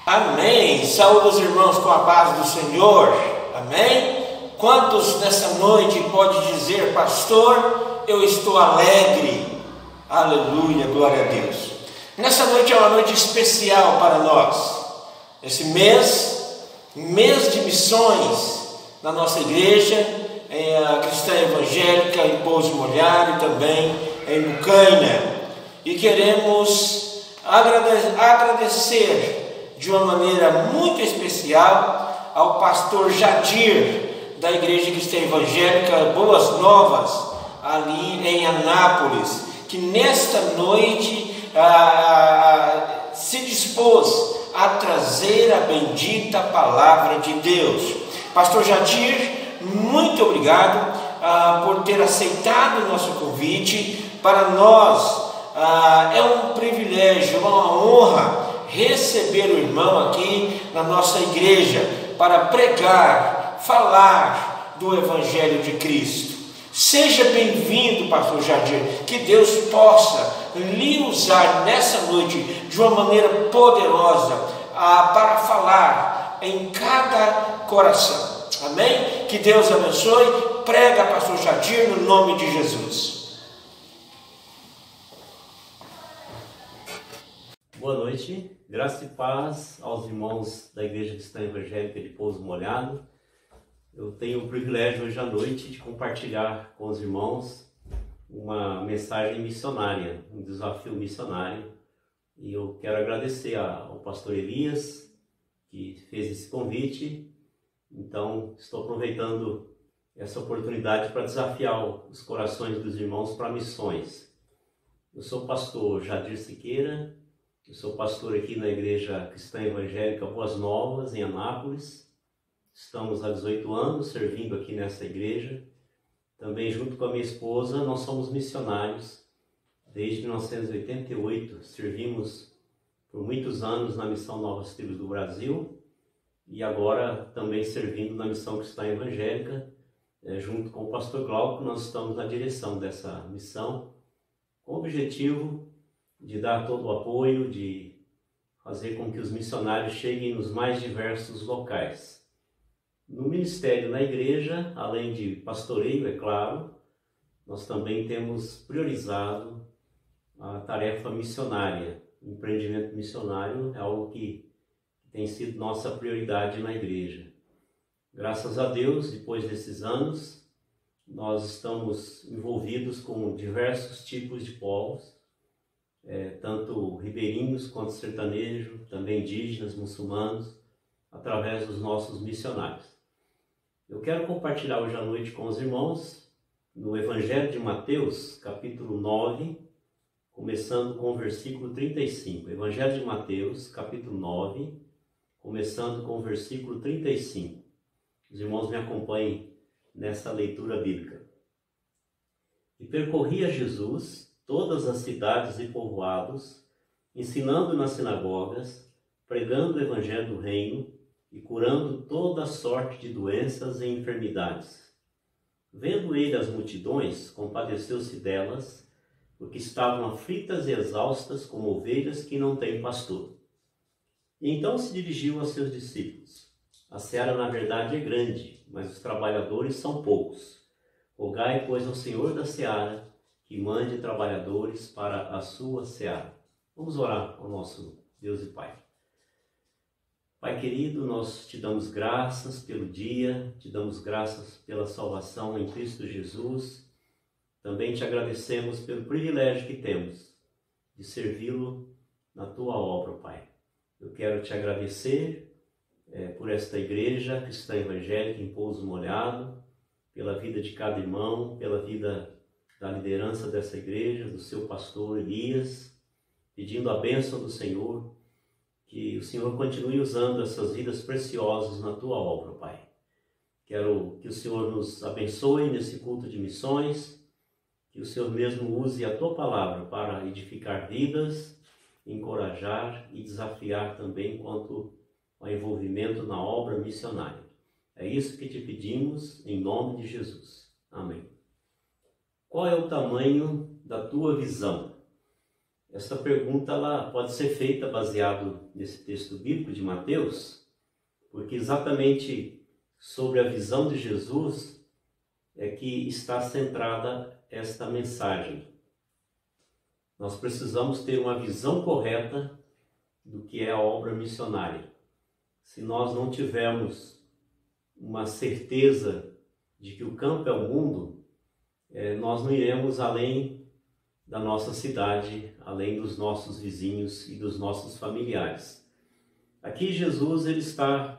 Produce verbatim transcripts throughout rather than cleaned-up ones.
Amém. Saúde os irmãos com a paz do Senhor. Amém. Quantos nessa noite pode dizer, pastor, eu estou alegre? Aleluia, glória a Deus. Nessa noite é uma noite especial para nós. Esse mês, mês de missões na nossa igreja, em a cristã evangélica em Pouso Molhado e também em Bucaina. E queremos agradecer de uma maneira muito especial ao pastor Jadir, da Igreja Cristã Evangélica Boas Novas, ali em Anápolis, que nesta noite ah, se dispôs a trazer a bendita palavra de Deus. Pastor Jadir, muito obrigado ah, por ter aceitado o nosso convite. Para nós ah, é um privilégio, uma honra receber o irmão aqui na nossa igreja para pregar, falar do Evangelho de Cristo. Seja bem-vindo, pastor Jadir, que Deus possa lhe usar nessa noite de uma maneira poderosa ah, para falar em cada coração. Amém? Que Deus abençoe. Prega, pastor Jadir, no nome de Jesus. Boa noite. Graça e paz aos irmãos da Igreja Cristã Evangélica de Pouso Molhado. Eu tenho o privilégio hoje à noite de compartilhar com os irmãos uma mensagem missionária, um desafio missionário. E eu quero agradecer ao pastor Elias, que fez esse convite. Então, estou aproveitando essa oportunidade para desafiar os corações dos irmãos para missões. Eu sou o pastor Jadir Siqueira. Eu sou pastor aqui na Igreja Cristã Evangélica Boas Novas, em Anápolis. Estamos há dezoito anos servindo aqui nessa igreja. Também, junto com a minha esposa, nós somos missionários. Desde mil novecentos e oitenta e oito, servimos por muitos anos na Missão Novas Tribos do Brasil. E agora também servindo na Missão Cristã Evangélica. É, junto com o pastor Glauco, nós estamos na direção dessa missão, com o objetivo de dar todo o apoio, de fazer com que os missionários cheguem nos mais diversos locais. No ministério na igreja, além de pastoreio, é claro, nós também temos priorizado a tarefa missionária. O empreendimento missionário é algo que tem sido nossa prioridade na igreja. Graças a Deus, depois desses anos, nós estamos envolvidos com diversos tipos de povos, É, tanto ribeirinhos quanto sertanejos, também indígenas, muçulmanos, através dos nossos missionários. Eu quero compartilhar hoje à noite com os irmãos no Evangelho de Mateus, capítulo nove, começando com o versículo trinta e cinco. Evangelho de Mateus, capítulo nove, começando com o versículo trinta e cinco. Os irmãos me acompanhem nessa leitura bíblica. E percorria Jesus todas as cidades e povoados, ensinando nas sinagogas, pregando o evangelho do reino e curando toda sorte de doenças e enfermidades. Vendo ele as multidões, compadeceu-se delas, porque estavam aflitas e exaustas como ovelhas que não têm pastor. E então se dirigiu aos seus discípulos. A seara, na verdade, é grande, mas os trabalhadores são poucos. Rogai, pois, ao Senhor da seara, que mande trabalhadores para a sua seara. Vamos orar ao nosso Deus e Pai. Pai querido, nós te damos graças pelo dia, te damos graças pela salvação em Cristo Jesus. Também te agradecemos pelo privilégio que temos de servi-lo na tua obra, Pai. Eu quero te agradecer é, por esta igreja cristã evangélica em Pouso Molhado, pela vida de cada irmão, pela vida da liderança dessa igreja, do seu pastor Elias, pedindo a bênção do Senhor, que o Senhor continue usando essas vidas preciosas na tua obra, Pai. Quero que o Senhor nos abençoe nesse culto de missões, que o Senhor mesmo use a tua palavra para edificar vidas, encorajar e desafiar também quanto ao envolvimento na obra missionária. É isso que te pedimos em nome de Jesus. Amém. Qual é o tamanho da tua visão? Esta pergunta ela pode ser feita baseado nesse texto bíblico de Mateus, porque exatamente sobre a visão de Jesus é que está centrada esta mensagem. Nós precisamos ter uma visão correta do que é a obra missionária. Se nós não tivermos uma certeza de que o campo é o mundo, é, nós não iremos além da nossa cidade, além dos nossos vizinhos e dos nossos familiares. Aqui Jesus ele está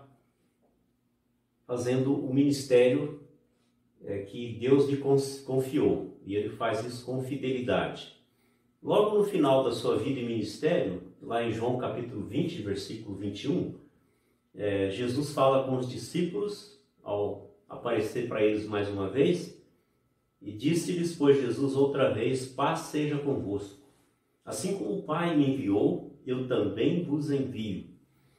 fazendo o ministério é, que Deus lhe confiou, e ele faz isso com fidelidade. Logo no final da sua vida e ministério, lá em João capítulo vinte, versículo vinte e um, é, Jesus fala com os discípulos, ao aparecer para eles mais uma vez, e disse-lhes, pois, Jesus outra vez, paz seja convosco. Assim como o Pai me enviou, eu também vos envio.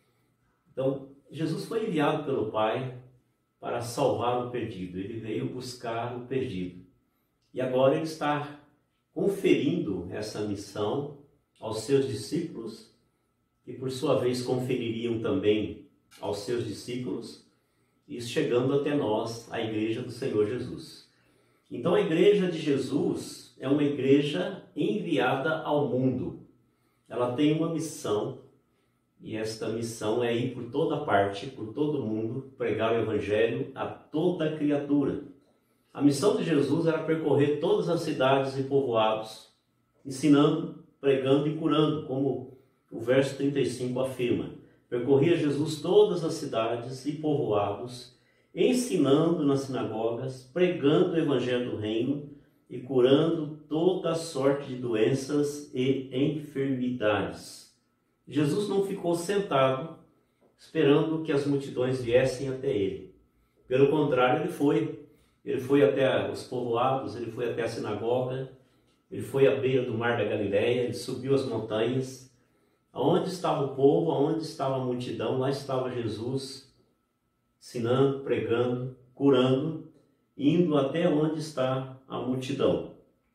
Então, Jesus foi enviado pelo Pai para salvar o perdido. Ele veio buscar o perdido. E agora ele está conferindo essa missão aos seus discípulos, que por sua vez confeririam também aos seus discípulos, e chegando até nós, a Igreja do Senhor Jesus. Então a Igreja de Jesus é uma igreja enviada ao mundo. Ela tem uma missão, e esta missão é ir por toda parte, por todo mundo, pregar o Evangelho a toda criatura. A missão de Jesus era percorrer todas as cidades e povoados, ensinando, pregando e curando, como o verso trinta e cinco afirma. Percorria Jesus todas as cidades e povoados, ensinando nas sinagogas, pregando o evangelho do reino e curando toda sorte de doenças e enfermidades. Jesus não ficou sentado esperando que as multidões viessem até ele. Pelo contrário, ele foi. Ele foi até os povoados, ele foi até a sinagoga, ele foi à beira do mar da Galileia, ele subiu as montanhas. Aonde estava o povo, aonde estava a multidão, lá estava Jesus, ensinando, pregando, curando, indo até onde está a multidão.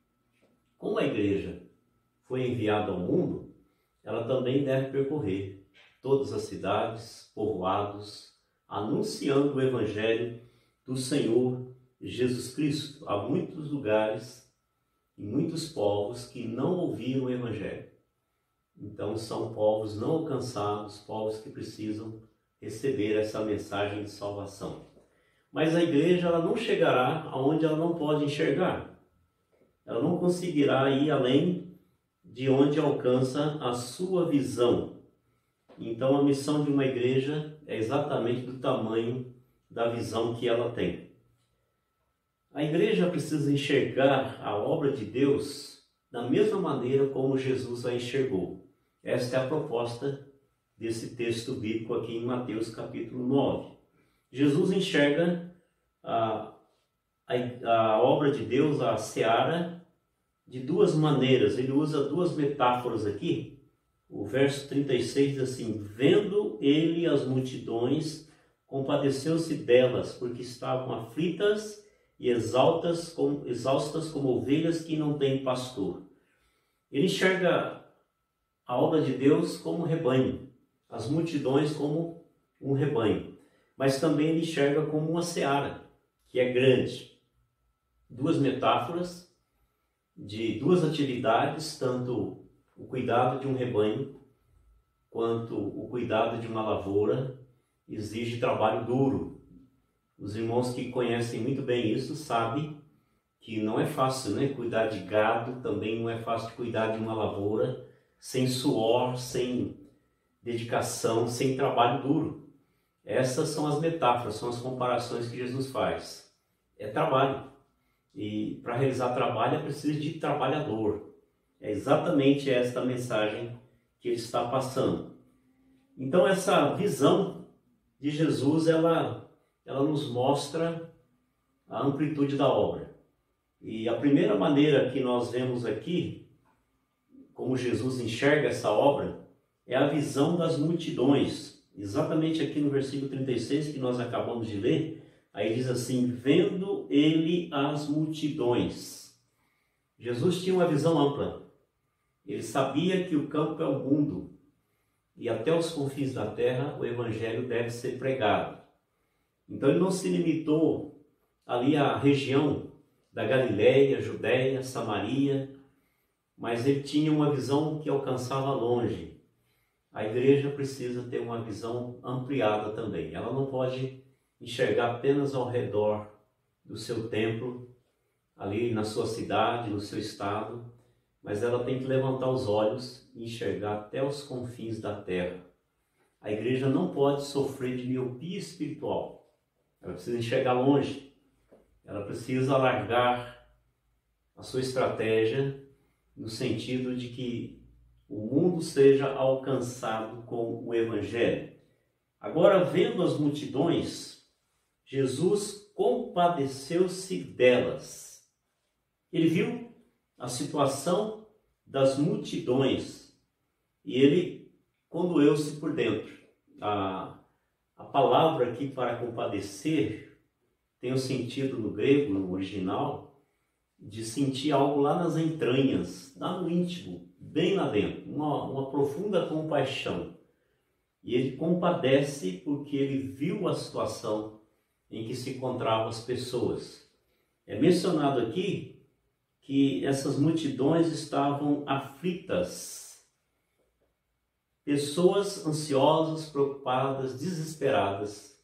Como a igreja foi enviada ao mundo, ela também deve percorrer todas as cidades, povoados, anunciando o Evangelho do Senhor Jesus Cristo a muitos lugares e muitos povos que não ouviram o Evangelho. Então são povos não alcançados, povos que precisam receber essa mensagem de salvação. Mas a igreja ela não chegará aonde ela não pode enxergar. Ela não conseguirá ir além de onde alcança a sua visão. Então a missão de uma igreja é exatamente do tamanho da visão que ela tem. A igreja precisa enxergar a obra de Deus da mesma maneira como Jesus a enxergou. Esta é a proposta desse texto bíblico aqui em Mateus capítulo nove. Jesus enxerga a, a, a obra de Deus, a seara, de duas maneiras. Ele usa duas metáforas aqui. O verso trinta e seis diz assim: vendo ele as multidões, compadeceu-se delas, porque estavam aflitas e exaltas como, exaustas como ovelhas que não têm pastor. Ele enxerga a obra de Deus como rebanho, as multidões como um rebanho, mas também ele enxerga como uma seara, que é grande. Duas metáforas de duas atividades, tanto o cuidado de um rebanho, quanto o cuidado de uma lavoura, exige trabalho duro. Os irmãos que conhecem muito bem isso sabem que não é fácil, né? Cuidar de gado também não é fácil de cuidar de uma lavoura, sem suor, sem dedicação, sem trabalho duro. Essas são as metáforas, são as comparações que Jesus faz. É trabalho. E para realizar trabalho é preciso de trabalhador. É exatamente esta mensagem que ele está passando. Então essa visão de Jesus, ela, ela nos mostra a amplitude da obra. E a primeira maneira que nós vemos aqui, como Jesus enxerga essa obra, é a visão das multidões. Exatamente aqui no versículo trinta e seis que nós acabamos de ler, aí diz assim: vendo ele as multidões. Jesus tinha uma visão ampla. Ele sabia que o campo é o mundo e até os confins da terra o evangelho deve ser pregado. Então ele não se limitou ali à região da Galileia, Judéia, Samaria, mas ele tinha uma visão que alcançava longe. A igreja precisa ter uma visão ampliada também. Ela não pode enxergar apenas ao redor do seu templo, ali na sua cidade, no seu estado, mas ela tem que levantar os olhos e enxergar até os confins da terra. A igreja não pode sofrer de miopia espiritual. Ela precisa enxergar longe. Ela precisa alargar a sua estratégia no sentido de que o mundo seja alcançado com o evangelho. Agora, vendo as multidões, Jesus compadeceu-se delas. Ele viu a situação das multidões e ele condoeu-se por dentro. A, a palavra aqui para compadecer tem o sentido no grego, no original, de sentir algo lá nas entranhas, lá no íntimo, bem lá dentro, uma, uma profunda compaixão. E ele compadece porque ele viu a situação em que se encontravam as pessoas. É mencionado aqui que essas multidões estavam aflitas, pessoas ansiosas, preocupadas, desesperadas,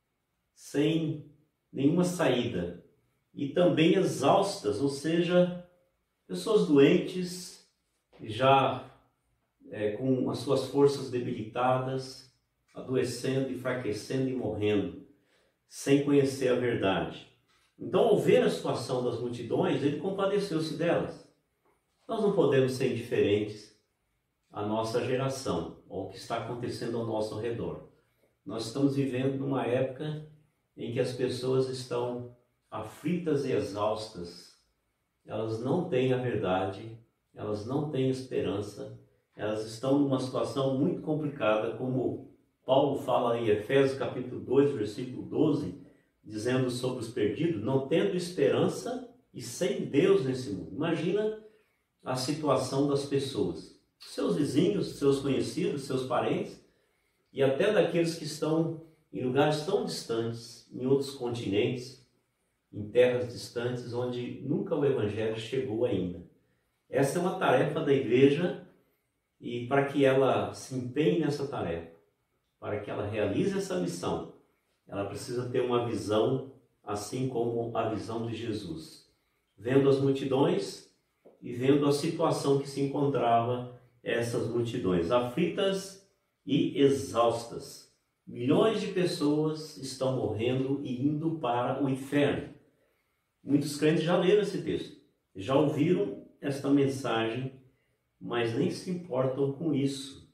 sem nenhuma saída, e também exaustas, ou seja, pessoas doentes, já é, com as suas forças debilitadas, adoecendo, enfraquecendo e morrendo, sem conhecer a verdade. Então, ao ver a situação das multidões, ele compadeceu-se delas. Nós não podemos ser indiferentes à nossa geração, ao que está acontecendo ao nosso redor. Nós estamos vivendo numa época em que as pessoas estão aflitas e exaustas. Elas não têm a verdade, elas não têm esperança, elas estão numa situação muito complicada, como Paulo fala em Efésios capítulo dois, versículo doze, dizendo sobre os perdidos, não tendo esperança e sem Deus nesse mundo. Imagina a situação das pessoas, seus vizinhos, seus conhecidos, seus parentes, e até daqueles que estão em lugares tão distantes, em outros continentes, em terras distantes, onde nunca o evangelho chegou ainda. Essa é uma tarefa da igreja, e para que ela se empenhe nessa tarefa, para que ela realize essa missão, ela precisa ter uma visão assim como a visão de Jesus, vendo as multidões e vendo a situação que se encontrava essas multidões, aflitas e exaustas. Milhões de pessoas estão morrendo e indo para o inferno. Muitos crentes já leram esse texto, já ouviram esta mensagem, mas nem se importam com isso.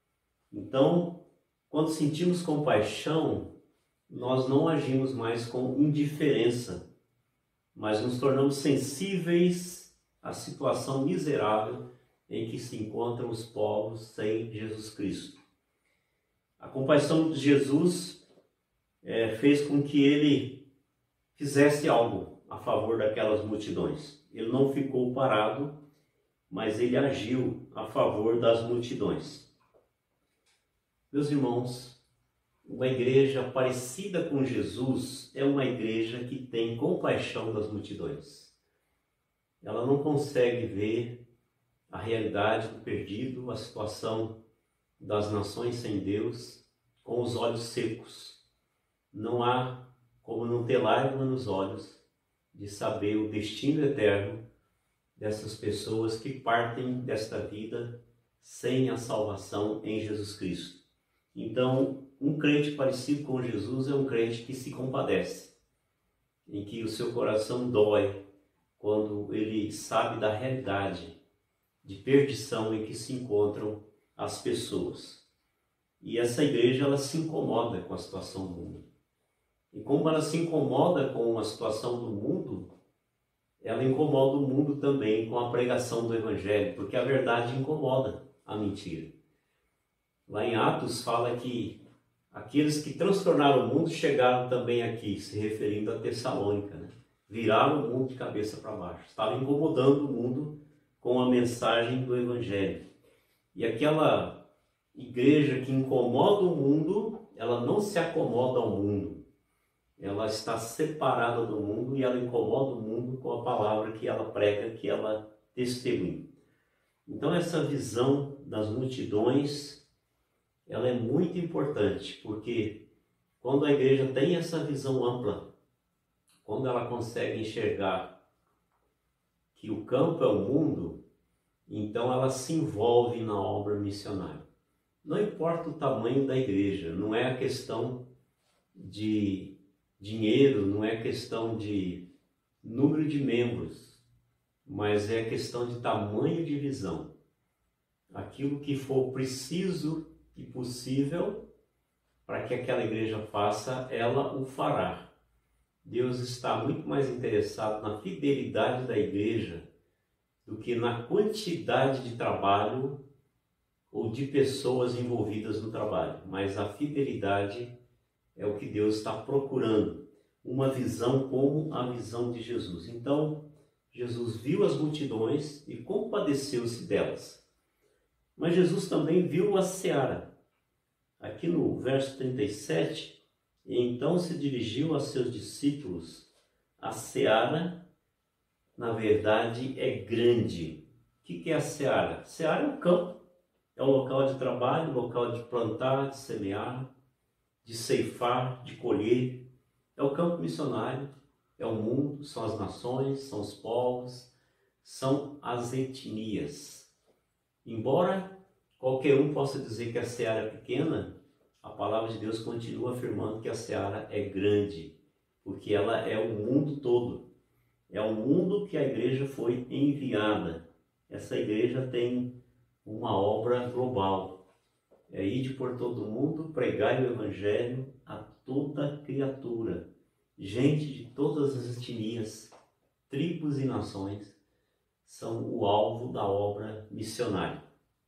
Então, quando sentimos compaixão, nós não agimos mais com indiferença, mas nos tornamos sensíveis à situação miserável em que se encontram os povos sem Jesus Cristo. A compaixão de Jesus é, fez com que ele fizesse algo a favor daquelas multidões. Ele não ficou parado, mas ele agiu a favor das multidões. Meus irmãos, uma igreja parecida com Jesus é uma igreja que tem compaixão das multidões. Ela não consegue ver a realidade do perdido, a situação das nações sem Deus, com os olhos secos. Não há como não ter lágrima nos olhos de saber o destino eterno dessas pessoas que partem desta vida sem a salvação em Jesus Cristo. Então, um crente parecido com Jesus é um crente que se compadece, em que o seu coração dói quando ele sabe da realidade de perdição em que se encontram as pessoas. E essa igreja, ela se incomoda com a situação do mundo. E como ela se incomoda com a situação do mundo, ela incomoda o mundo também com a pregação do Evangelho, porque a verdade incomoda a mentira. Lá em Atos fala que aqueles que transtornaram o mundo chegaram também aqui, se referindo a Tessalônica, né? Viraram o mundo de cabeça para baixo. Estavam incomodando o mundo com a mensagem do Evangelho. E aquela igreja que incomoda o mundo, ela não se acomoda ao mundo. Ela está separada do mundo e ela incomoda o mundo com a palavra que ela prega, que ela testemunha. Então essa visão das multidões, ela é muito importante, porque quando a igreja tem essa visão ampla, quando ela consegue enxergar que o campo é o mundo, então ela se envolve na obra missionária. Não importa o tamanho da igreja, não é a questão de dinheiro, não é questão de número de membros, mas é questão de tamanho de visão. Aquilo que for preciso e possível para que aquela igreja faça, ela o fará. Deus está muito mais interessado na fidelidade da igreja do que na quantidade de trabalho ou de pessoas envolvidas no trabalho. Mas a fidelidade é o que Deus está procurando. Uma visão como a visão de Jesus. Então, Jesus viu as multidões e compadeceu-se delas. Mas Jesus também viu a seara. Aqui no verso trinta e sete, então se dirigiu a seus discípulos: a seara, na verdade, é grande. O que é a seara? Seara é o campo, é o local de trabalho, o local de plantar, de semear, de ceifar, de colher. É o campo missionário, é o mundo, são as nações, são os povos, são as etnias. Embora qualquer um possa dizer que a seara é pequena, a palavra de Deus continua afirmando que a seara é grande, porque ela é o mundo todo. É o mundo que a igreja foi enviada. Essa igreja tem uma obra global. É ir por todo mundo, pregar o evangelho a toda criatura. Gente de todas as etnias, tribos e nações são o alvo da obra missionária.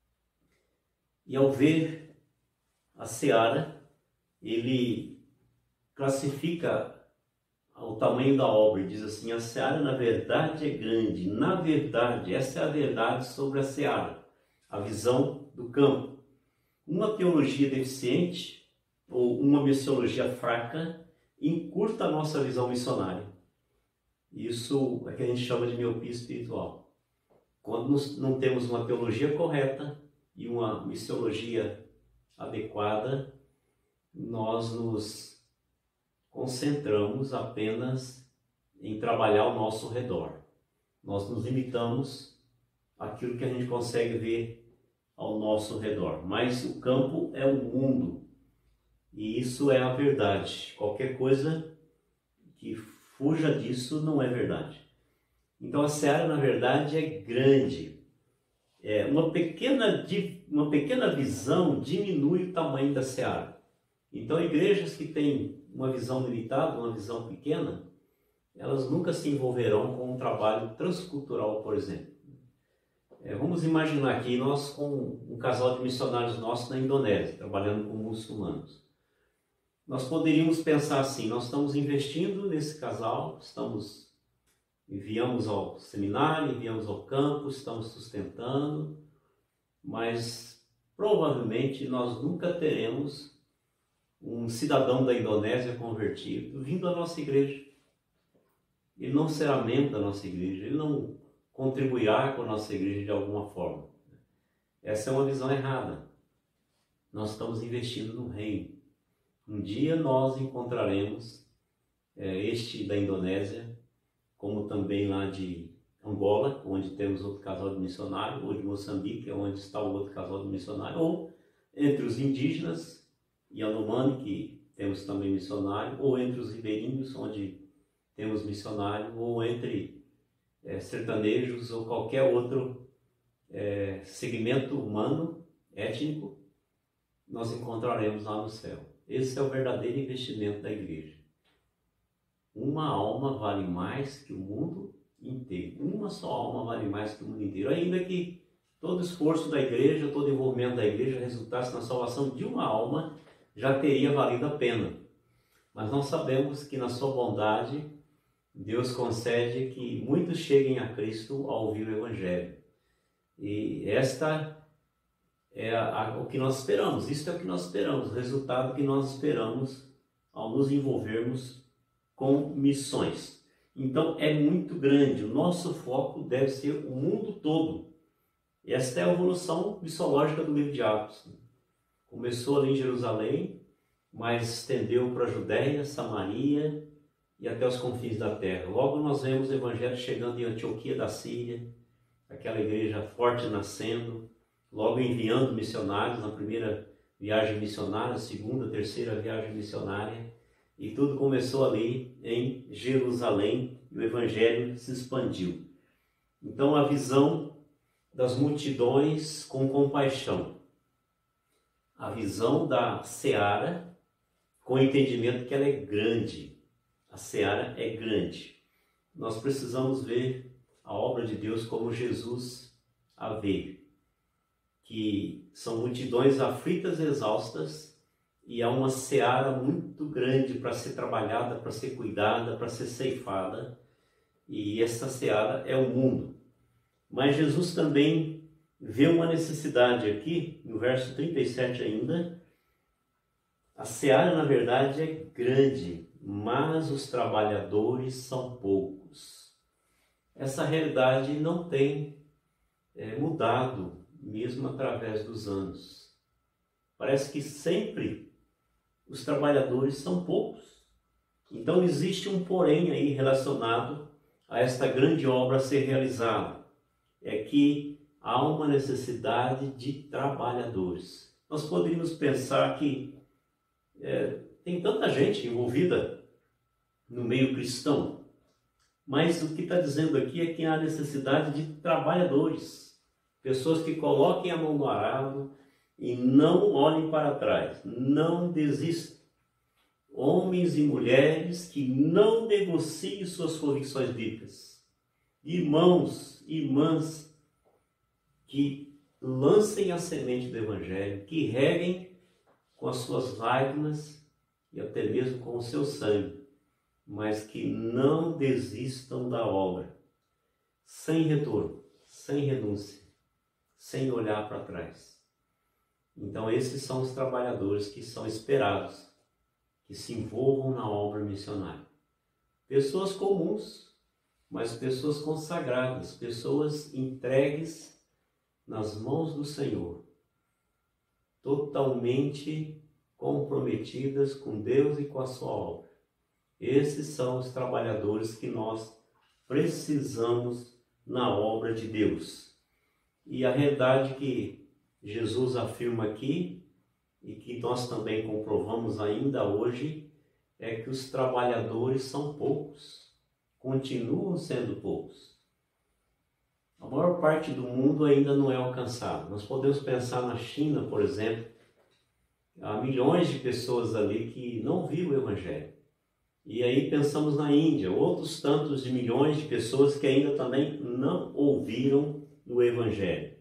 E ao ver a seara, ele classifica o tamanho da obra e diz assim: a seara na verdade é grande. Na verdade, essa é a verdade sobre a seara, a visão do campo. Uma teologia deficiente ou uma missiologia fraca encurta a nossa visão missionária. Isso é que a gente chama de miopia espiritual. Quando não temos uma teologia correta e uma missiologia adequada, nós nos concentramos apenas em trabalhar ao nosso redor. Nós nos limitamos àquilo que a gente consegue ver ao nosso redor. Mas o campo é o mundo. E isso é a verdade. Qualquer coisa que fuja disso não é verdade. Então a seara, na verdade, é grande. É, uma, pequena, uma pequena visão diminui o tamanho da seara. Então igrejas que têm uma visão limitada, uma visão pequena, elas nunca se envolverão com um trabalho transcultural, por exemplo. É, vamos imaginar aqui nós com um casal de missionários nossos na Indonésia, trabalhando com muçulmanos. Nós poderíamos pensar assim: nós estamos investindo nesse casal, estamos enviamos ao seminário, enviamos ao campo, estamos sustentando, mas provavelmente nós nunca teremos um cidadão da Indonésia convertido vindo à nossa igreja. Ele não será membro da nossa igreja, ele não contribuirá com a nossa igreja de alguma forma. Essa é uma visão errada. Nós estamos investindo no reino. Um dia nós encontraremos é, este da Indonésia, como também lá de Angola, onde temos outro casal de missionário, ou de Moçambique, onde está o outro casal de missionário, ou entre os indígenas Yanomami, que temos também missionário, ou entre os ribeirinhos, onde temos missionário, ou entre é, sertanejos ou qualquer outro é, segmento humano, étnico, nós encontraremos lá no céu. Esse é o verdadeiro investimento da igreja. Uma alma vale mais que o mundo inteiro. Uma só alma vale mais que o mundo inteiro. Ainda que todo esforço da igreja, todo envolvimento da igreja resultasse na salvação de uma alma, já teria valido a pena. Mas nós sabemos que na sua bondade, Deus concede que muitos cheguem a Cristo ao ouvir o Evangelho. E esta é a, a, o que nós esperamos, isto é o que nós esperamos, o resultado que nós esperamos ao nos envolvermos com missões. Então é muito grande, o nosso foco deve ser o mundo todo. Esta é a evolução missiológica do livro de Atos. Começou ali em Jerusalém, mas estendeu para a Judéia, Samaria e até os confins da terra. Logo nós vemos o evangelho chegando em Antioquia da Síria, aquela igreja forte nascendo, logo enviando missionários na primeira viagem missionária, segunda, terceira viagem missionária, e tudo começou ali em Jerusalém e o evangelho se expandiu. Então a visão das multidões com compaixão, a visão da seara com o entendimento que ela é grande, a seara é grande. Nós precisamos ver a obra de Deus como Jesus a vê, que são multidões aflitas e exaustas, e há uma seara muito grande para ser trabalhada, para ser cuidada, para ser ceifada, e essa seara é o mundo. Mas Jesus também vê uma necessidade aqui, no verso trinta e sete ainda, a seara na verdade é grande, mas os trabalhadores são poucos. Essa realidade não tem é, mudado, mesmo através dos anos. Parece que sempre os trabalhadores são poucos. Então existe um porém aí relacionado a esta grande obra a ser realizada. É que há uma necessidade de trabalhadores. Nós poderíamos pensar que é, tem tanta gente envolvida no meio cristão, mas o que está dizendo aqui é que há necessidade de trabalhadores, pessoas que coloquem a mão no arado e não olhem para trás, não desistam. Homens e mulheres que não negociem suas convicções bíblicas. Irmãos, irmãs, que lancem a semente do Evangelho, que reguem com as suas lágrimas e até mesmo com o seu sangue, mas que não desistam da obra, sem retorno, sem renúncia, sem olhar para trás. Então esses são os trabalhadores que são esperados, que se envolvam na obra missionária. Pessoas comuns, mas pessoas consagradas, pessoas entregues nas mãos do Senhor, totalmente comprometidas com Deus e com a sua obra. Esses são os trabalhadores que nós precisamos na obra de Deus. E a realidade que Jesus afirma aqui, e que nós também comprovamos ainda hoje, é que os trabalhadores são poucos, continuam sendo poucos. A maior parte do mundo ainda não é alcançada. Nós podemos pensar na China, por exemplo, há milhões de pessoas ali que não viram o Evangelho. E aí pensamos na Índia, outros tantos de milhões de pessoas que ainda também não ouviram o Evangelho.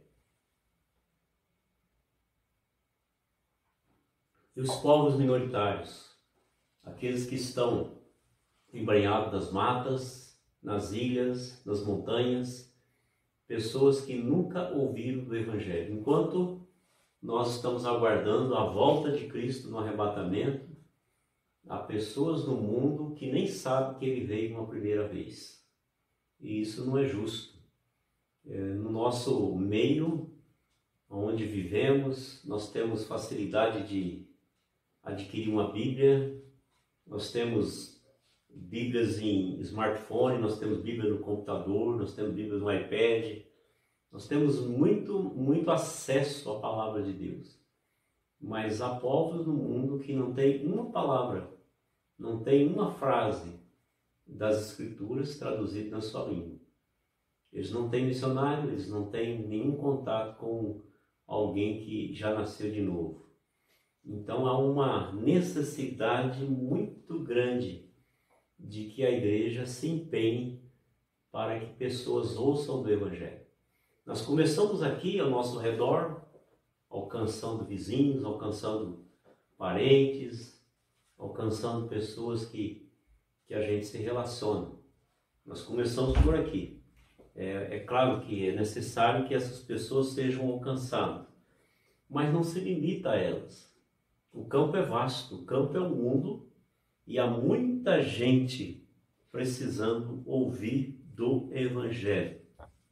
E os povos minoritários, aqueles que estão embrenhados nas matas, nas ilhas, nas montanhas, pessoas que nunca ouviram do Evangelho. Enquanto nós estamos aguardando a volta de Cristo no arrebatamento, há pessoas no mundo que nem sabem que Ele veio uma primeira vez. E isso não é justo. É, no nosso meio, onde vivemos, nós temos facilidade de adquirir uma Bíblia, nós temos Bíblias em smartphone, nós temos Bíblia no computador, nós temos Bíblia no iPad, nós temos muito, muito acesso à palavra de Deus. Mas há povos no mundo que não tem uma palavra, não tem uma frase das Escrituras traduzida na sua língua. Eles não têm missionário, eles não têm nenhum contato com alguém que já nasceu de novo. Então há uma necessidade muito grande de que a igreja se empenhe para que pessoas ouçam do Evangelho. Nós começamos aqui ao nosso redor, alcançando vizinhos, alcançando parentes, alcançando pessoas que, que a gente se relaciona. Nós começamos por aqui. É, é claro que é necessário que essas pessoas sejam alcançadas, mas não se limita a elas. O campo é vasto, o campo é o mundo e há muita gente precisando ouvir do Evangelho.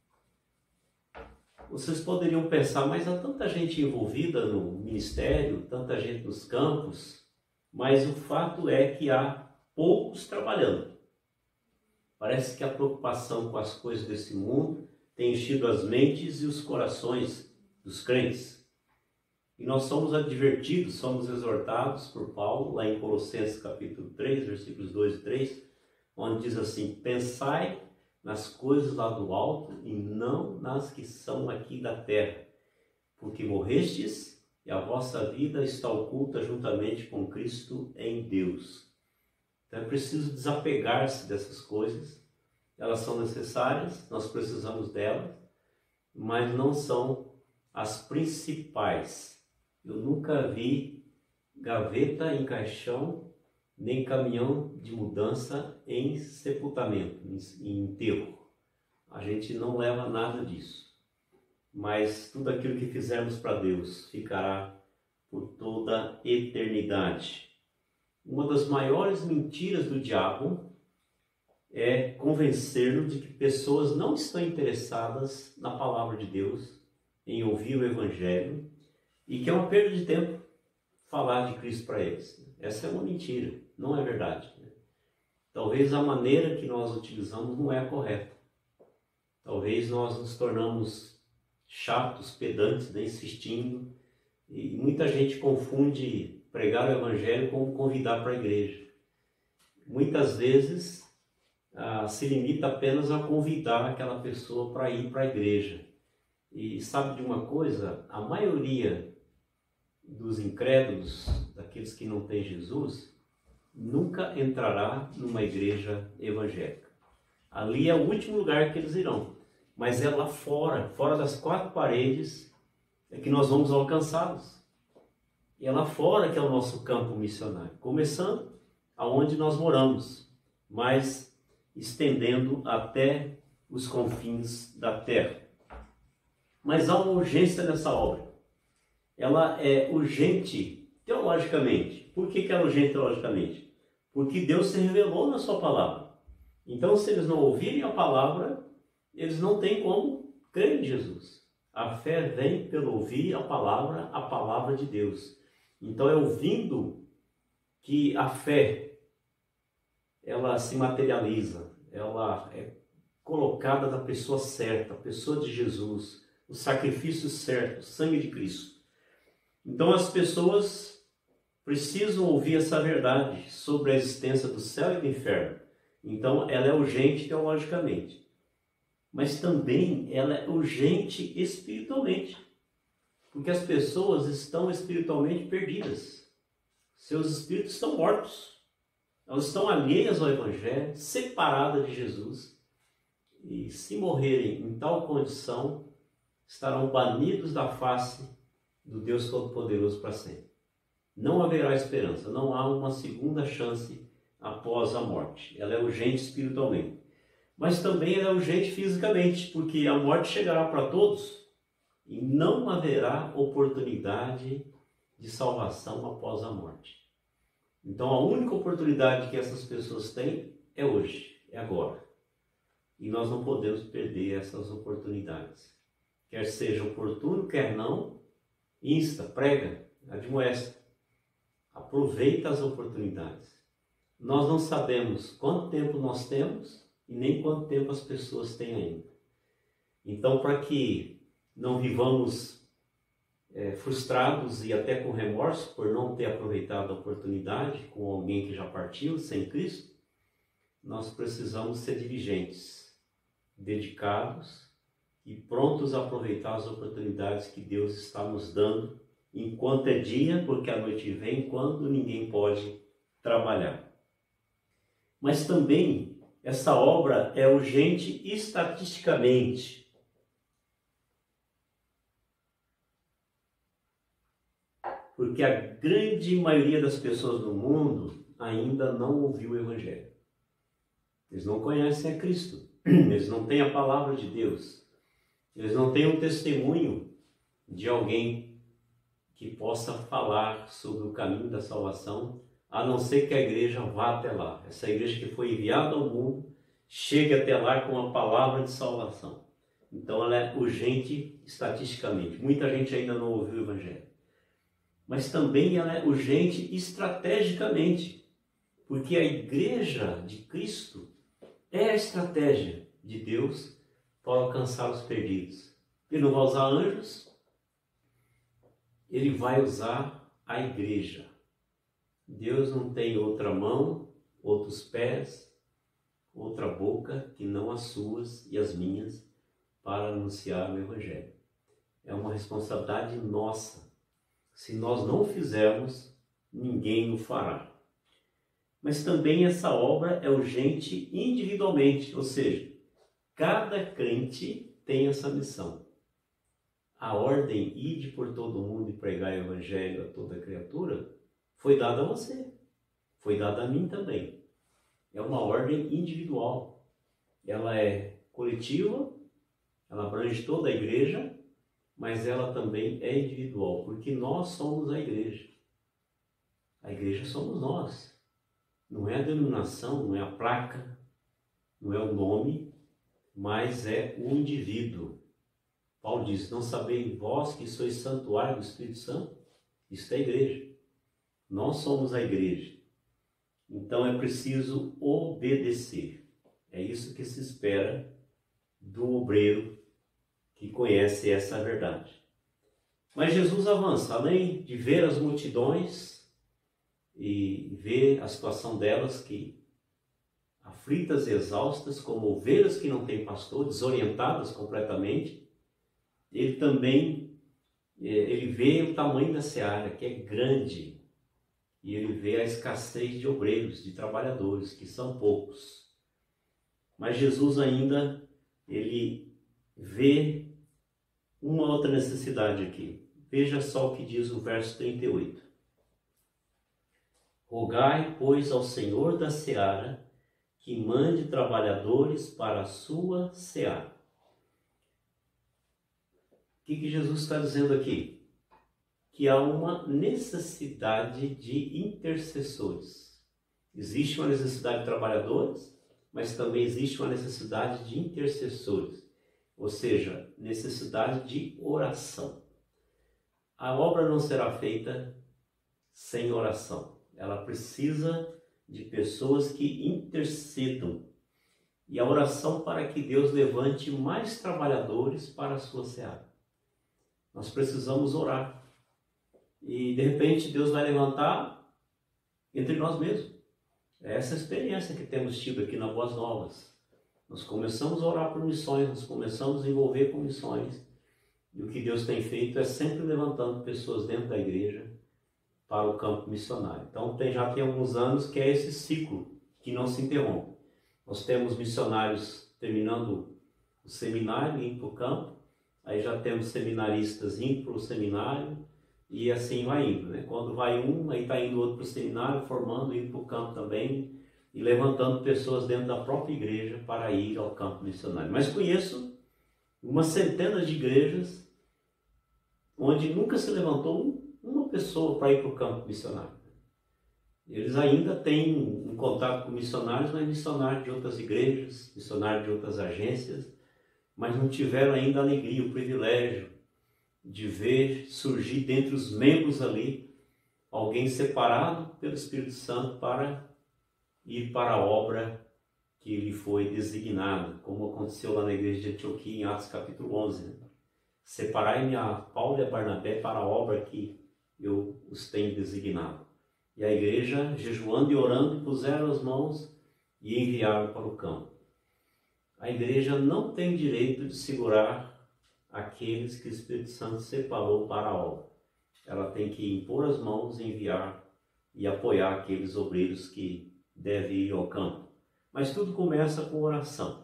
Vocês poderiam pensar, mas há tanta gente envolvida no ministério, tanta gente nos campos, mas o fato é que há poucos trabalhando. Parece que a preocupação com as coisas desse mundo tem enchido as mentes e os corações dos crentes. E nós somos advertidos, somos exortados por Paulo, lá em Colossenses capítulo três, versículos dois e três, onde diz assim: pensai nas coisas lá do alto e não nas que são aqui da terra, porque morrestes e a vossa vida está oculta juntamente com Cristo em Deus. Então é preciso desapegar-se dessas coisas, elas são necessárias, nós precisamos delas, mas não são as principais. Eu nunca vi gaveta em caixão, nem caminhão de mudança em sepultamento, em enterro. A gente não leva nada disso. Mas tudo aquilo que fizermos para Deus ficará por toda a eternidade. Uma das maiores mentiras do diabo é convencer-nos de que pessoas não estão interessadas na palavra de Deus, em ouvir o Evangelho, e que é uma perda de tempo falar de Cristo para eles. Essa é uma mentira, não é verdade. Talvez a maneira que nós utilizamos não é a correta. Talvez nós nos tornamos chatos, pedantes, né, insistindo, e muita gente confunde pregar o Evangelho com convidar para a igreja. Muitas vezes ah, se limita apenas a convidar aquela pessoa para ir para a igreja. E sabe de uma coisa? A maioria dos incrédulos, daqueles que não têm Jesus, nunca entrará numa igreja evangélica. Ali é o último lugar que eles irão. Mas é lá fora, fora das quatro paredes, é que nós vamos alcançá-los. E é lá fora que é o nosso campo missionário, começando aonde nós moramos, mas estendendo até os confins da terra. Mas há uma urgência nessa obra. Ela é urgente teologicamente. Por que que é urgente teologicamente? Porque Deus se revelou na sua palavra. Então, se eles não ouvirem a palavra, eles não têm como crer em Jesus. A fé vem pelo ouvir a palavra, a palavra de Deus. Então é ouvindo que a fé, ela se materializa, ela é colocada na pessoa certa, a pessoa de Jesus, o sacrifício certo, o sangue de Cristo. Então as pessoas precisam ouvir essa verdade sobre a existência do céu e do inferno. Então ela é urgente teologicamente, mas também ela é urgente espiritualmente. Porque as pessoas estão espiritualmente perdidas. Seus espíritos estão mortos. Elas estão alheias ao Evangelho, separadas de Jesus. E se morrerem em tal condição, estarão banidos da face do Deus Todo-Poderoso para sempre. Não haverá esperança, não há uma segunda chance após a morte. Ela é urgente espiritualmente. Mas também ela é urgente fisicamente, porque a morte chegará para todos. E não haverá oportunidade de salvação após a morte. Então a única oportunidade que essas pessoas têm é hoje, é agora. E nós não podemos perder essas oportunidades. Quer seja oportuno, quer não, insta, prega, admoesta. Aproveita as oportunidades. Nós não sabemos quanto tempo nós temos e nem quanto tempo as pessoas têm ainda. Então, para que não vivamos é, frustrados e até com remorso por não ter aproveitado a oportunidade com alguém que já partiu sem Cristo, nós precisamos ser diligentes, dedicados e prontos a aproveitar as oportunidades que Deus está nos dando enquanto é dia, porque a noite vem quando ninguém pode trabalhar. Mas também essa obra é urgente estatisticamente. Porque a grande maioria das pessoas do mundo ainda não ouviu o Evangelho. Eles não conhecem a Cristo. eles não têm a palavra de Deus, eles não têm um testemunho de alguém que possa falar sobre o caminho da salvação, a não ser que a igreja vá até lá. Essa igreja que foi enviada ao mundo, chegue até lá com a palavra de salvação. Então ela é urgente estatisticamente. Muita gente ainda não ouviu o Evangelho. Mas também ela é urgente estrategicamente, porque a igreja de Cristo é a estratégia de Deus para alcançar os perdidos. Ele não vai usar anjos, ele vai usar a igreja. Deus não tem outra mão, outros pés, outra boca que não as suas e as minhas para anunciar o Evangelho. É uma responsabilidade nossa. Se nós não fizermos, ninguém o fará. Mas também essa obra é urgente individualmente, ou seja, cada crente tem essa missão. A ordem, ide por todo mundo e pregar o Evangelho a toda criatura, foi dada a você, foi dada a mim também. É uma ordem individual, ela é coletiva, ela abrange toda a igreja, mas ela também é individual, porque nós somos a igreja. A igreja somos nós. Não é a denominação, não é a placa, não é o nome, mas é o indivíduo. Paulo diz, não sabeis vós que sois santuário do Espírito Santo? Isso é a igreja. Nós somos a igreja. Então é preciso obedecer. É isso que se espera do obreiro que conhece essa verdade. Mas Jesus avança, além de ver as multidões e ver a situação delas que aflitas e exaustas, como ovelhas que não têm pastor, desorientadas completamente, ele também ele vê o tamanho da seara, que é grande, e ele vê a escassez de obreiros, de trabalhadores, que são poucos. Mas Jesus ainda, ele vê uma outra necessidade aqui. Veja só o que diz o verso trinta e oito. Rogai, pois, ao Senhor da seara, que mande trabalhadores para a sua seara. O que, que Jesus está dizendo aqui? Que há uma necessidade de intercessores. Existe uma necessidade de trabalhadores, mas também existe uma necessidade de intercessores, ou seja, necessidade de oração. A obra não será feita sem oração. Ela precisa de pessoas que intercedam. E a oração para que Deus levante mais trabalhadores para a sua seara. Nós precisamos orar. E de repente Deus vai levantar entre nós mesmos. É essa experiência que temos tido aqui na Boas Novas. Nós começamos a orar por missões, nós começamos a envolver com missões. E o que Deus tem feito é sempre levantando pessoas dentro da igreja para o campo missionário. Então tem, já tem alguns anos que é esse ciclo que não se interrompe. Nós temos missionários terminando o seminário, indo para o campo, aí já temos seminaristas indo para o seminário, e assim vai indo, né? Quando vai um, aí está indo outro para o seminário, formando, indo para o campo também, e levantando pessoas dentro da própria igreja para ir ao campo missionário. Mas conheço uma centena de igrejas onde nunca se levantou um, uma pessoa para ir para o campo missionário. Eles ainda têm um contato com missionários, mas missionários de outras igrejas, missionários de outras agências, mas não tiveram ainda a alegria, o privilégio de ver surgir dentre os membros ali alguém separado pelo Espírito Santo para ir para a obra que lhe foi designado, como aconteceu lá na igreja de Antioquia em Atos capítulo onze. Né? Separai-me a Paulo e a Barnabé para a obra que eu os tenho designado. E a igreja, jejuando e orando, puseram as mãos e enviaram para o campo. A igreja não tem direito de segurar aqueles que o Espírito Santo separou para a obra. Ela tem que impor as mãos, enviar e apoiar aqueles obreiros que devem ir ao campo. Mas tudo começa com oração.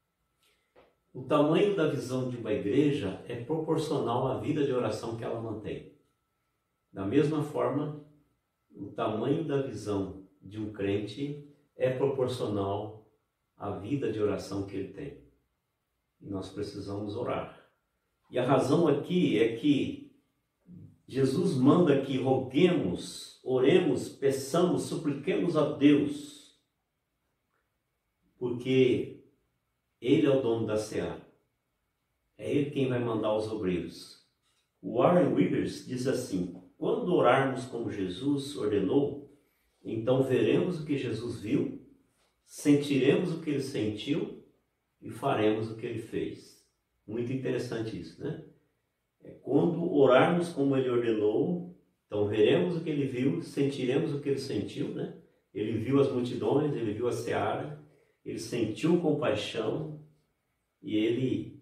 O tamanho da visão de uma igreja é proporcional à vida de oração que ela mantém. Da mesma forma, o tamanho da visão de um crente é proporcional a vida de oração que ele tem. E nós precisamos orar. E a razão aqui é que Jesus manda que roguemos, oremos, peçamos, supliquemos a Deus, porque Ele é o dono da seara. É Ele quem vai mandar os obreiros. O Warren Wiersbe diz assim: quando orarmos como Jesus ordenou, então veremos o que Jesus viu, sentiremos o que Ele sentiu e faremos o que Ele fez. Muito interessante isso, né? É quando orarmos como Ele ordenou, então veremos o que Ele viu, sentiremos o que Ele sentiu, né? Ele viu as multidões, Ele viu a seara, Ele sentiu compaixão e Ele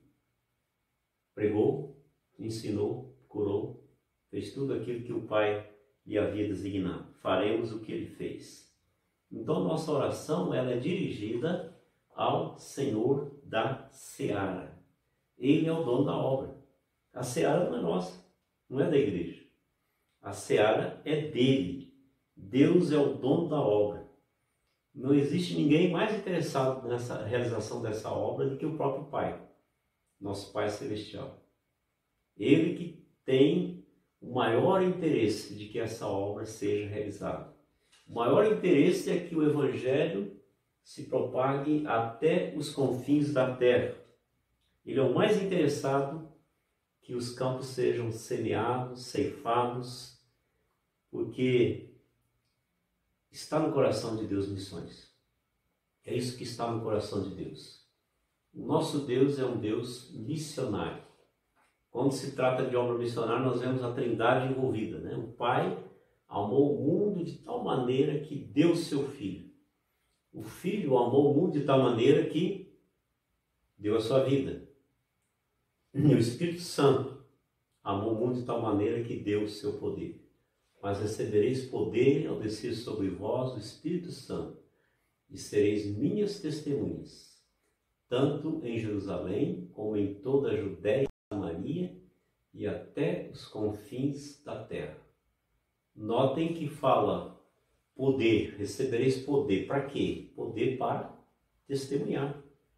pregou, ensinou, curou, fez tudo aquilo que o Pai lhe havia designado. Faremos o que Ele fez. Então nossa oração ela é dirigida ao Senhor da seara. Ele é o dono da obra. A seara não é nossa, não é da igreja. A seara é dele. Deus é o dono da obra. Não existe ninguém mais interessado nessa realização dessa obra do que o próprio Pai, nosso Pai Celestial. Ele que tem o maior interesse de que essa obra seja realizada. O maior interesse é que o Evangelho se propague até os confins da terra. Ele é o mais interessado que os campos sejam semeados, ceifados, porque está no coração de Deus missões. É isso que está no coração de Deus. O nosso Deus é um Deus missionário. Quando se trata de obra missionária, nós vemos a Trindade envolvida, né? O Pai amou o mundo de tal maneira que deu seu Filho. O Filho amou o mundo de tal maneira que deu a sua vida. E o Espírito Santo amou o mundo de tal maneira que deu o seu poder. Mas recebereis poder ao descer sobre vós o Espírito Santo, e sereis minhas testemunhas, tanto em Jerusalém como em toda a Judéia e Samaria e até os confins da terra. Notem que fala poder, recebereis poder. Para quê? Poder para testemunhar.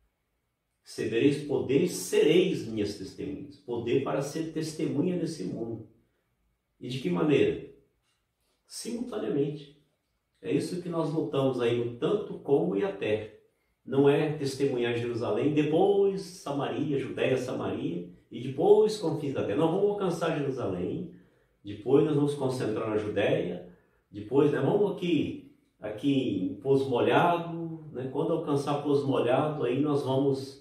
Recebereis poder e sereis minhas testemunhas. Poder para ser testemunha nesse mundo. E de que maneira? Simultaneamente. É isso que nós lutamos aí no tanto como e até. Não é testemunhar Jerusalém, depois Samaria, Judéia, Samaria, e depois confins da terra. Nós vamos alcançar Jerusalém, depois nós vamos concentrar na Judéia, depois nós vamos aqui, aqui em Pouso Molhado, né? Quando alcançar Pouso Molhado, aí nós vamos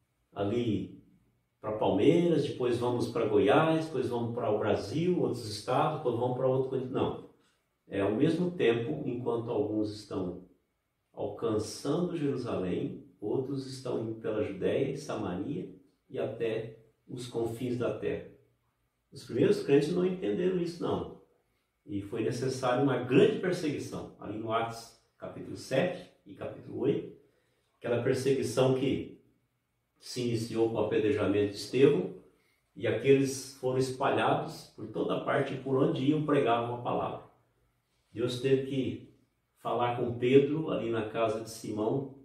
ali para Palmeiras, depois vamos para Goiás, depois vamos para o Brasil, outros estados, depois vamos para outro continente. Não. É ao mesmo tempo, enquanto alguns estão alcançando Jerusalém, outros estão indo pela Judéia e Samaria e até os confins da terra. Os primeiros crentes não entenderam isso, não. E foi necessária uma grande perseguição, ali no Atos capítulo sete e capítulo oito, aquela perseguição que se iniciou com o apedrejamento de Estevão, e aqueles foram espalhados por toda parte, por onde iam pregavam a palavra. Deus teve que falar com Pedro ali na casa de Simão,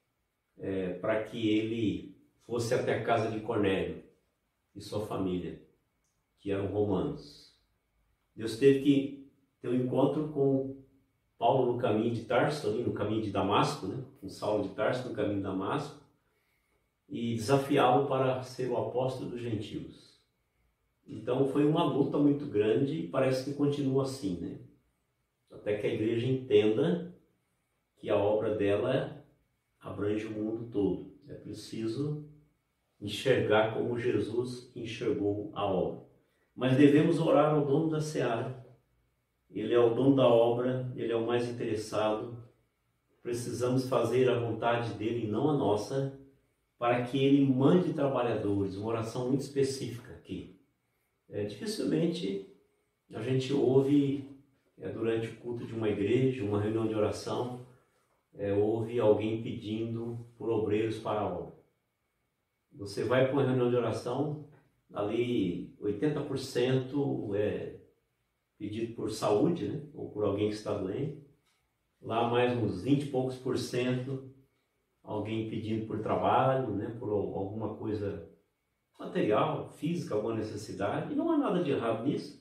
é, para que ele fosse até a casa de Cornélio e sua família, que eram romanos. Deus teve que ter um encontro com Paulo no caminho de Tarso, ali no caminho de Damasco, né? Com Saulo de Tarso no caminho de Damasco, e desafiá-lo para ser o apóstolo dos gentios. Então foi uma luta muito grande e parece que continua assim, né? Até que a igreja entenda que a obra dela abrange o mundo todo. É preciso enxergar como Jesus enxergou a obra. Mas devemos orar ao dono da seara. Ele é o dono da obra, ele é o mais interessado. Precisamos fazer a vontade dele e não a nossa, para que ele mande trabalhadores. Uma oração muito específica aqui. É, dificilmente a gente ouve, é, durante o culto de uma igreja, uma reunião de oração, é, ouve alguém pedindo por obreiros para a obra. Você vai para uma reunião de oração, ali oitenta por cento é pedido por saúde, né? Ou por alguém que está doente. Lá mais uns vinte e poucos por cento, alguém pedindo por trabalho, né, por alguma coisa material, física, alguma necessidade, e não há nada de errado nisso,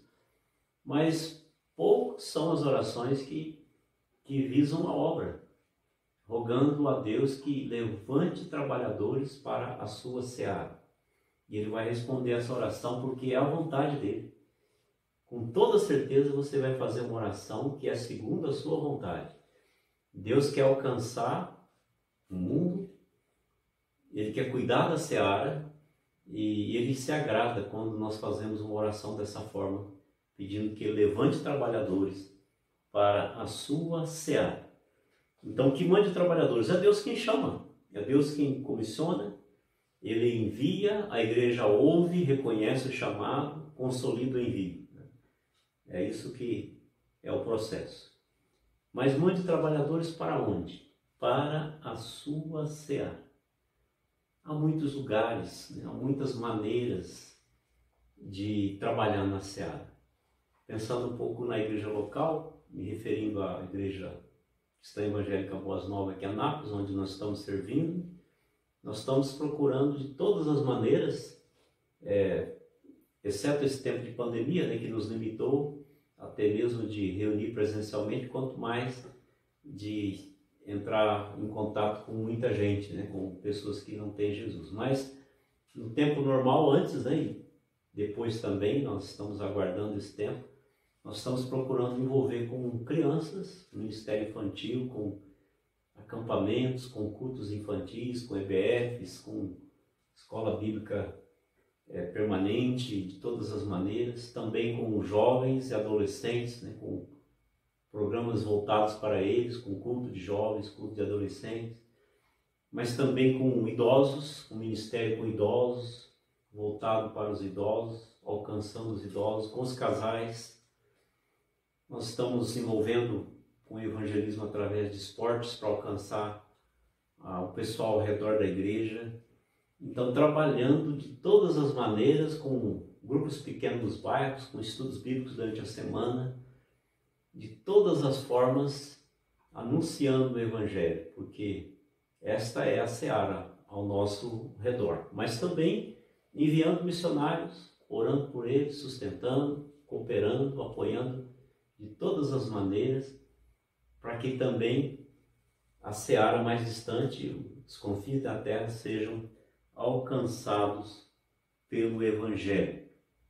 mas poucas são as orações que, que visam a obra, rogando a Deus que levante trabalhadores para a sua seara. E Ele vai responder essa oração porque é a vontade dEle. Com toda certeza você vai fazer uma oração que é segundo a sua vontade. Deus quer alcançar o mundo, Ele quer cuidar da seara e Ele se agrada quando nós fazemos uma oração dessa forma, pedindo que Ele levante trabalhadores para a sua seara. Então, que mande trabalhadores? É Deus quem chama, é Deus quem comissiona, Ele envia, a igreja ouve, reconhece o chamado, consolida o envio. É isso que é o processo. Mas mande trabalhadores para onde? Para a sua seara. Há muitos lugares, né? Há muitas maneiras de trabalhar na seara. Pensando um pouco na igreja local, me referindo à igreja cristã evangélica Boas Novas, que é Anápolis, onde nós estamos servindo, nós estamos procurando de todas as maneiras, é, exceto esse tempo de pandemia, né, que nos limitou até mesmo de reunir presencialmente, quanto mais de entrar em contato com muita gente, né, com pessoas que não têm Jesus. Mas no tempo normal, antes, né, e depois também, nós estamos aguardando esse tempo, nós estamos procurando envolver com crianças, ministério infantil, com acampamentos, com cultos infantis, com E B Fs, com escola bíblica é, permanente, de todas as maneiras, também com jovens e adolescentes, né, com programas voltados para eles, com culto de jovens, culto de adolescentes, mas também com idosos, com ministério com idosos, voltado para os idosos, alcançando os idosos, com os casais. Nós estamos nos envolvendo com o evangelismo através de esportes para alcançar ah, o pessoal ao redor da igreja. Então, trabalhando de todas as maneiras, com grupos pequenos nos bairros, com estudos bíblicos durante a semana, de todas as formas, anunciando o evangelho, porque esta é a seara ao nosso redor. Mas também enviando missionários, orando por eles, sustentando, cooperando, apoiando de todas as maneiras, para que também a seara mais distante, os confins da terra, sejam alcançados pelo Evangelho.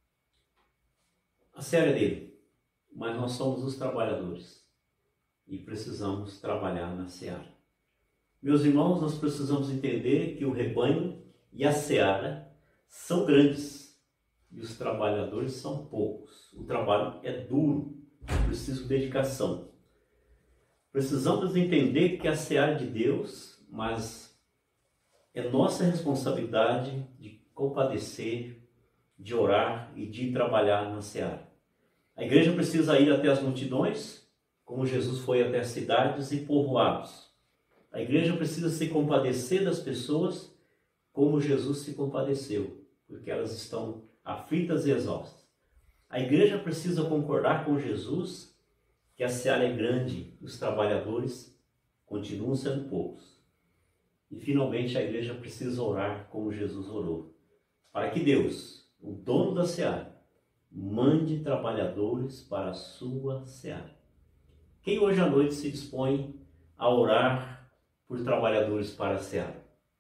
A seara é dele, mas nós somos os trabalhadores e precisamos trabalhar na seara. Meus irmãos, nós precisamos entender que o rebanho e a seara são grandes e os trabalhadores são poucos. O trabalho é duro, é preciso dedicação. Precisamos entender que a seara é de Deus, mas é nossa responsabilidade de compadecer, de orar e de trabalhar na seara. A igreja precisa ir até as multidões, como Jesus foi até as cidades e povoados. A igreja precisa se compadecer das pessoas, como Jesus se compadeceu, porque elas estão aflitas e exaustas. A igreja precisa concordar com Jesus que a seara é grande e os trabalhadores continuam sendo poucos. E finalmente a igreja precisa orar como Jesus orou, para que Deus, o dono da seara, mande trabalhadores para a sua seara. Quem hoje à noite se dispõe a orar por trabalhadores para a seara?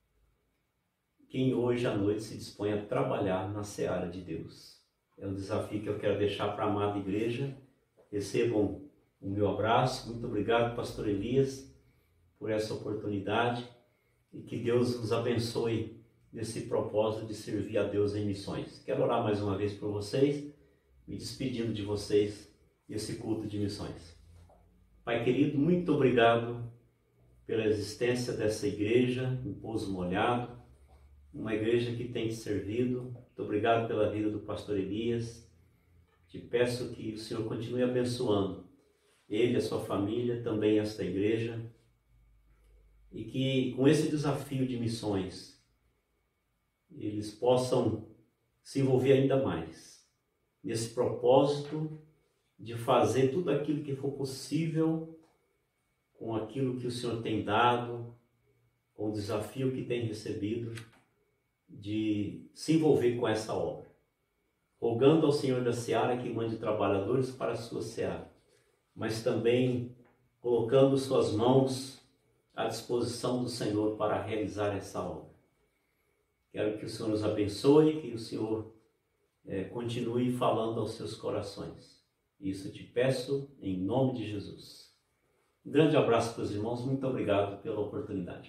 Quem hoje à noite se dispõe a trabalhar na seara de Deus? É um desafio que eu quero deixar para a amada igreja. Recebam o meu abraço. Muito obrigado, pastor Elias, por essa oportunidade. E que Deus os abençoe nesse propósito de servir a Deus em missões. Quero orar mais uma vez por vocês, me despedindo de vocês nesse culto de missões. Pai querido, muito obrigado pela existência dessa igreja, em Pouso Molhado, uma igreja que tem te servido. Muito obrigado pela vida do pastor Elias. Te peço que o Senhor continue abençoando ele, a sua família, também esta igreja, e que com esse desafio de missões eles possam se envolver ainda mais nesse propósito de fazer tudo aquilo que for possível com aquilo que o Senhor tem dado, com o desafio que tem recebido de se envolver com essa obra, rogando ao Senhor da Seara que mande trabalhadores para a sua seara, mas também colocando suas mãos à disposição do Senhor para realizar essa obra. Quero que o Senhor nos abençoe, que o Senhor é, continue falando aos seus corações. Isso te peço em nome de Jesus. Um grande abraço para os irmãos, muito obrigado pela oportunidade.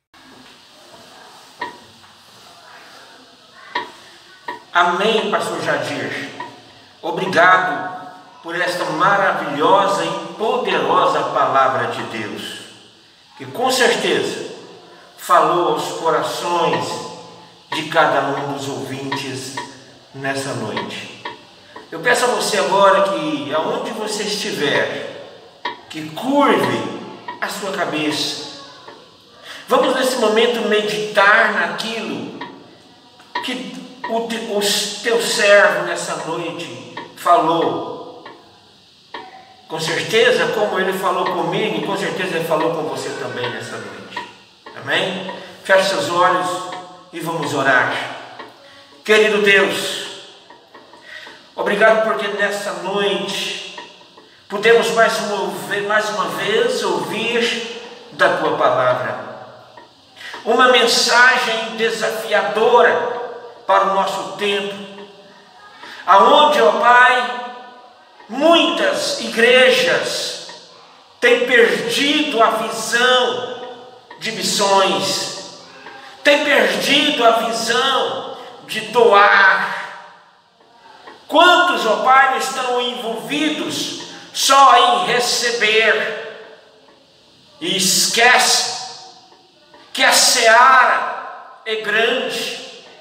Amém, pastor Jadir. Obrigado por esta maravilhosa e poderosa palavra de Deus, que com certeza falou aos corações de cada um dos ouvintes nessa noite. Eu peço a você agora que, aonde você estiver, que curve a sua cabeça. Vamos nesse momento meditar naquilo que o, o teu servo nessa noite falou. Com certeza, como ele falou comigo, com certeza ele falou com você também nessa noite. Amém? Feche seus olhos e vamos orar. Querido Deus, obrigado porque nessa noite podemos mais uma, mais uma vez ouvir da tua palavra. Uma mensagem desafiadora para o nosso tempo, aonde, ó Pai, muitas igrejas têm perdido a visão de missões, têm perdido a visão de doar. Quantos, ó Pai, estão envolvidos só em receber e esquecem que a seara é grande.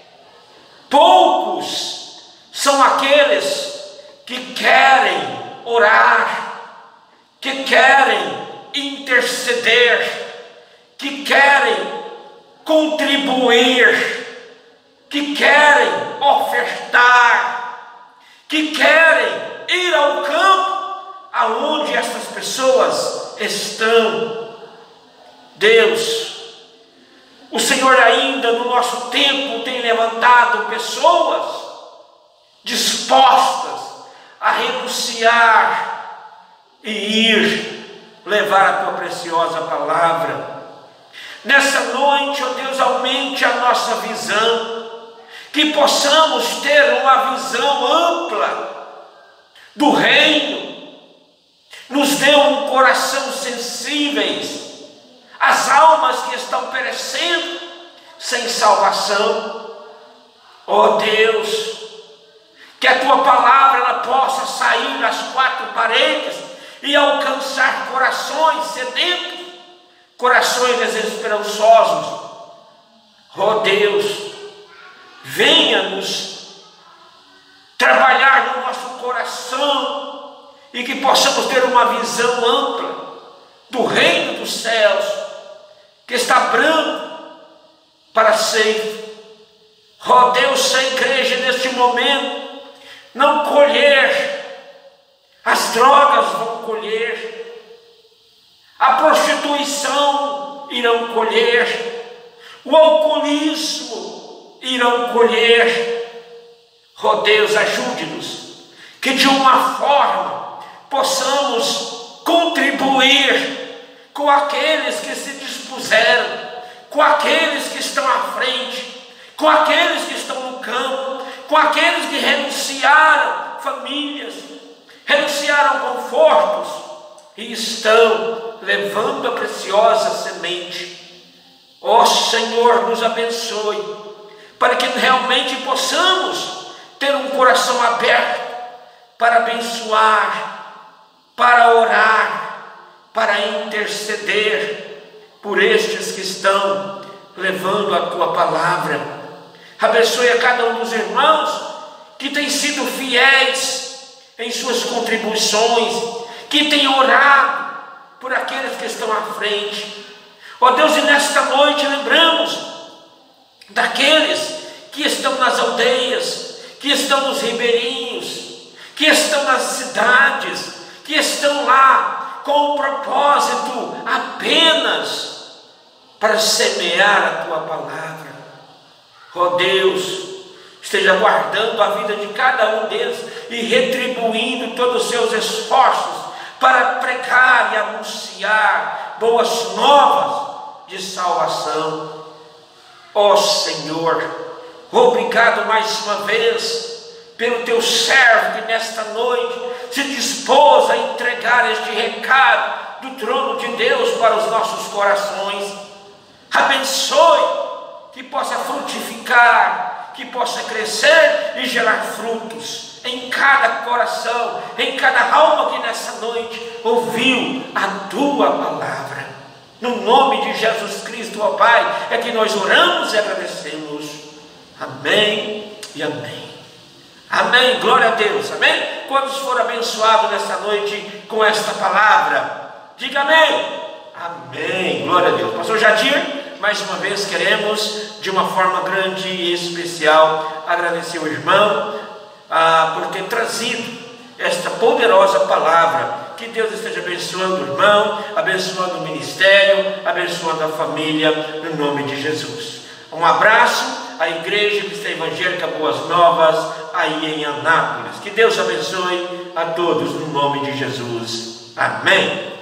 Poucos são aqueles que querem orar, que querem interceder, que querem contribuir, que querem ofertar, que querem ir ao campo aonde essas pessoas estão. Deus, o Senhor ainda no nosso tempo tem levantado pessoas dispostas a renunciar e ir levar a tua preciosa palavra. Nessa noite, ó Deus, aumente a nossa visão, que possamos ter uma visão ampla do reino. Nos dê um coração sensíveis as almas que estão perecendo sem salvação. Ó Deus, que a tua palavra ela possa sair das quatro paredes e alcançar corações sedentos, corações desesperançosos. Ó Deus, venha nos trabalhar no nosso coração e que possamos ter uma visão ampla do reino dos céus, que está brando para sempre. Ó Deus, se a igreja neste momento não colher, as drogas vão colher, a prostituição irão colher, o alcoolismo irão colher. Ó Deus, ajude-nos, que de uma forma possamos contribuir com aqueles que se dispuseram, com aqueles que estão à frente, com aqueles que estão no campo, com aqueles que renunciaram famílias, renunciaram confortos e estão levando a preciosa semente. Ó Senhor, nos abençoe, para que realmente possamos ter um coração aberto para abençoar, para orar, para interceder por estes que estão levando a tua palavra. Abençoe a cada um dos irmãos que têm sido fiéis em suas contribuições, que têm orado por aqueles que estão à frente. Ó Deus, e nesta noite lembramos daqueles que estão nas aldeias, que estão nos ribeirinhos, que estão nas cidades, que estão lá com o propósito apenas para semear a tua palavra. Ó Deus, esteja guardando a vida de cada um deles e retribuindo todos os seus esforços para pregar e anunciar boas novas de salvação. Ó Senhor, obrigado mais uma vez pelo teu servo que nesta noite se dispôs a entregar este recado do trono de Deus para os nossos corações. Abençoe, que possa frutificar, que possa crescer e gerar frutos em cada coração, em cada alma que nessa noite ouviu a tua palavra. No nome de Jesus Cristo, ó Pai, é que nós oramos e agradecemos. Amém e amém. Amém, glória a Deus, amém? Quantos foram abençoados nessa noite com esta palavra? Diga amém. Amém, glória a Deus. Pastor Jadir, mais uma vez queremos, de uma forma grande e especial, agradecer o irmão ah, por ter trazido esta poderosa palavra. Que Deus esteja abençoando o irmão, abençoando o ministério, abençoando a família, no nome de Jesus. Um abraço à Igreja Cristã Evangélica Boas Novas, aí em Anápolis. Que Deus abençoe a todos, no nome de Jesus. Amém.